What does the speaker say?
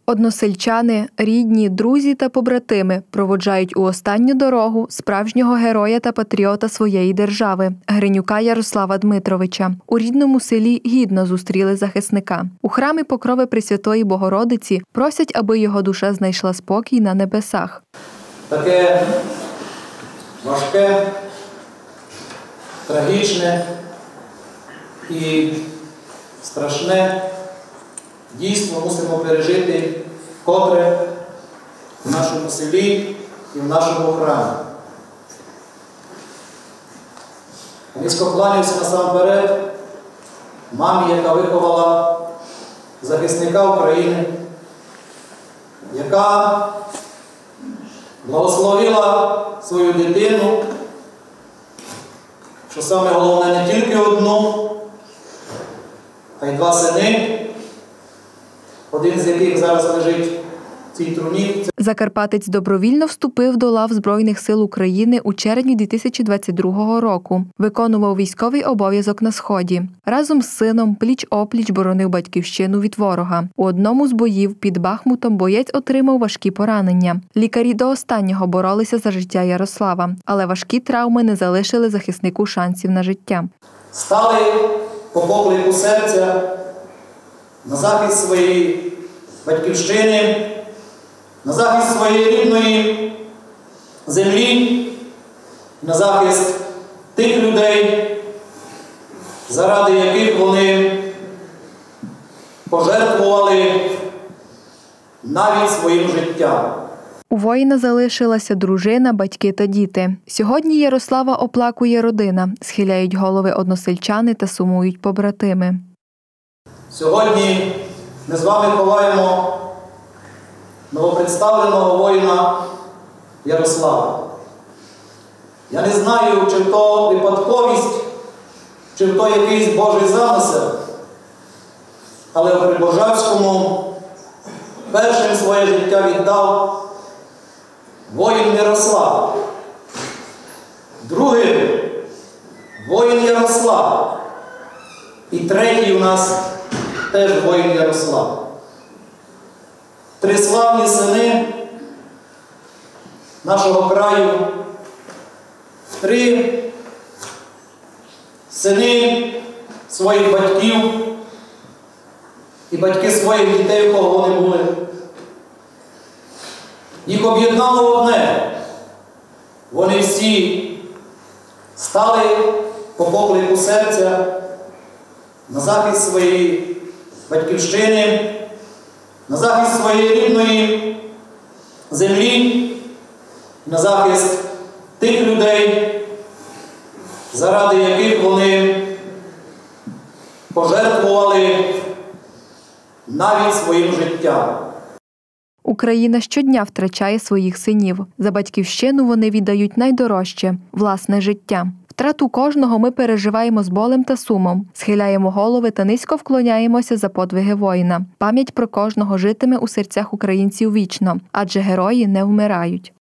Односельчани, рідні, друзі та побратими проводжають у останню дорогу справжнього героя та патріота своєї держави – Гринюка Ярослава Дмитровича. У рідному селі гідно зустріли захисника. У храмі Покрови Пресвятої Богородиці просять, аби його душа знайшла спокій на небесах. Таке важке, трагічне і страшне дійство мусимо пережити вкотре в нашому селі і в нашому храмі. Низько кланяюся насамперед мамі, яка виховала захисника України, яка благословила свою дитину, що саме головне не тільки одну, а й два сини, один з яких зараз лежить в цій труні. Закарпатець добровільно вступив до лав Збройних сил України у червні 2022 року. Виконував військовий обов'язок на Сході. Разом з сином пліч-опліч боронив батьківщину від ворога. У одному з боїв під Бахмутом боєць отримав важкі поранення. Лікарі до останнього боролися за життя Ярослава, але важкі травми не залишили захиснику шансів на життя. Стали по поклику серця на захист своєї батьківщини, на захист своєї рідної землі, на захист тих людей, заради яких вони пожертвували навіть своїм життям. У воїна залишилася дружина, батьки та діти. Сьогодні Ярослава оплакує родина, схиляють голови односельчани та сумують побратими. Сьогодні ми з вами ховаємо новопредставленого воїна Ярослава. Я не знаю, чи то випадковість, чи то якийсь Божий замисел, але в Прибожавському першим своє життя віддав воїн Ярослав. Другим воїн Ярослав. І третій у нас теж воїн Ярослав. Три славні сини нашого краю, три сини своїх батьків і батьки своїх дітей, у кого вони були. Їх об'єднало одне. Вони всі стали по поклику серця на захист своєї батьківщини, на захист своєї рідної землі, на захист тих людей, заради яких вони пожертвували навіть своїм життям. Україна щодня втрачає своїх синів. За батьківщину вони віддають найдорожче – власне життя. Втрату кожного ми переживаємо з болем та сумом, схиляємо голови та низько вклоняємося за подвиги воїна. Пам'ять про кожного житиме у серцях українців вічно, адже герої не вмирають.